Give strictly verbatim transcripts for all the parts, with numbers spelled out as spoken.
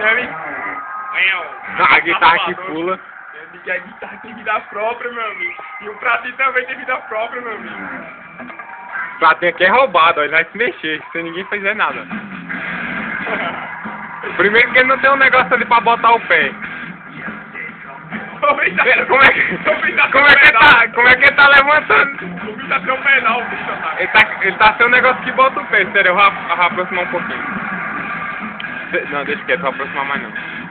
Ele... A guitarra que pula. E a guitarra tem vida própria, meu amigo. E o pratinho também tem vida própria, meu amigo. O pratinho aqui é roubado, ó, ele vai se mexer, sem ninguém fazer nada. Primeiro que ele não tem um negócio ali pra botar o pé. Como é que, como é que tá, como é que ele tá levantando? O bicho tá sem o pedal, o bicho tá. Ele tá, ele tá sem um negócio que bota o pé, sério, eu vou, eu vou aproximar um pouquinho. Não, deixa quieto, vou aproximar mais não.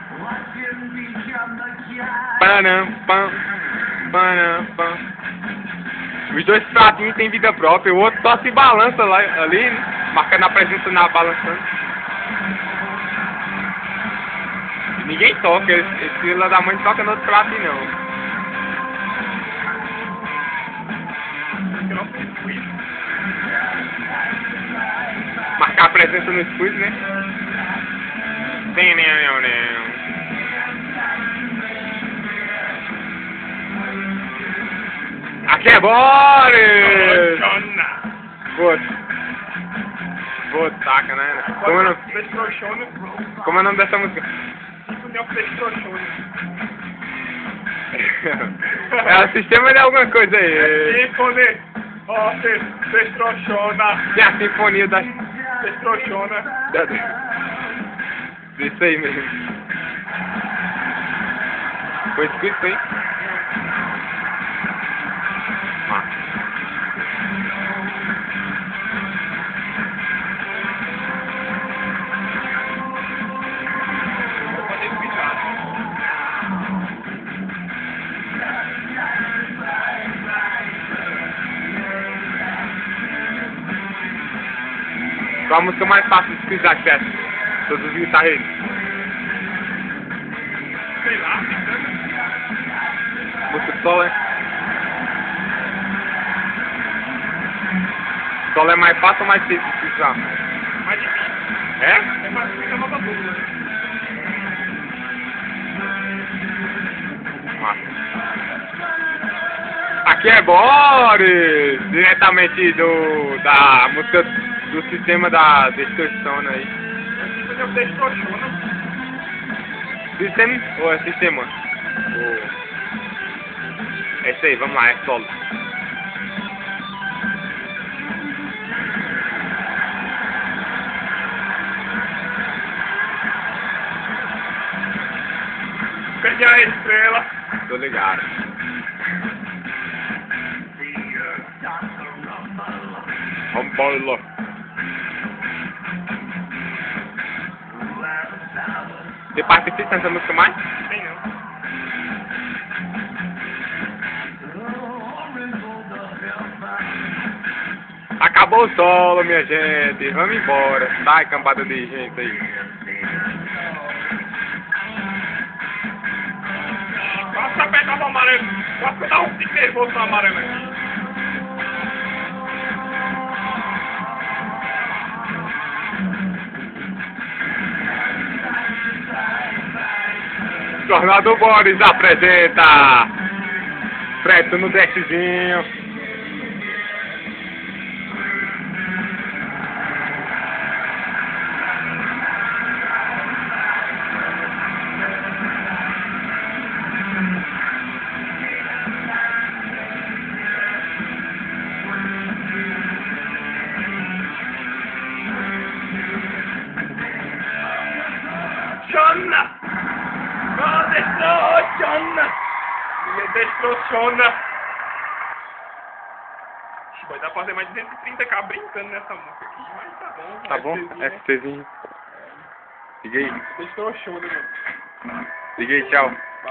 Panam, pam, panam, pam. Os dois pratinhos têm vida própria, o outro só se balança lá, ali, marcando a presença na balançando. Ninguém toca, esse, esse filho da mãe toca no outro pratinho não. Marcar a presença no squeeze, né? Tem, né, né, né. Aqui é Boris! Boa. Boa, taca, né? Como é o nome? Como é o nome dessa música? É o sistema de alguma coisa aí. Sinfonia. Ó, Destrochona. Tem a sinfonia da... Destrochona. Isso aí mesmo. Foi escrito aí? Ah. Qual a música mais fácil de escutar, certo? Todos os guitarristas. Sei lá, Música solo, é? Solo é mais fácil ou mais difícil de escutar? mais difícil. É? É mais difícil a nota dupla. Aqui é Boris, diretamente do da música do sistema da Destruction aí. Eu Destrochona. Sistema ou é sistema? Oh. É isso aí, vamos lá, é solo. Perdi a estrela. Tô ligado. Vambora. Você participa nessa música mais? Tem não. Acabou o solo, minha gente. Vamos embora. Sai, cambada de gente aí. Quase que apertava o amarelo. Quase que eu dava um pique nervoso no amarelo aqui. Tornado Boris apresenta Preto no dashzinho. Chona! Oh, Destrochona! Minha Destrochona! Vai dar pra fazer mais de duzentos e trinta k brincando nessa música aqui, mas tá bom. Tá bom? FTzinho. Liga aí. Destrochona, mano. Liga aí, tchau.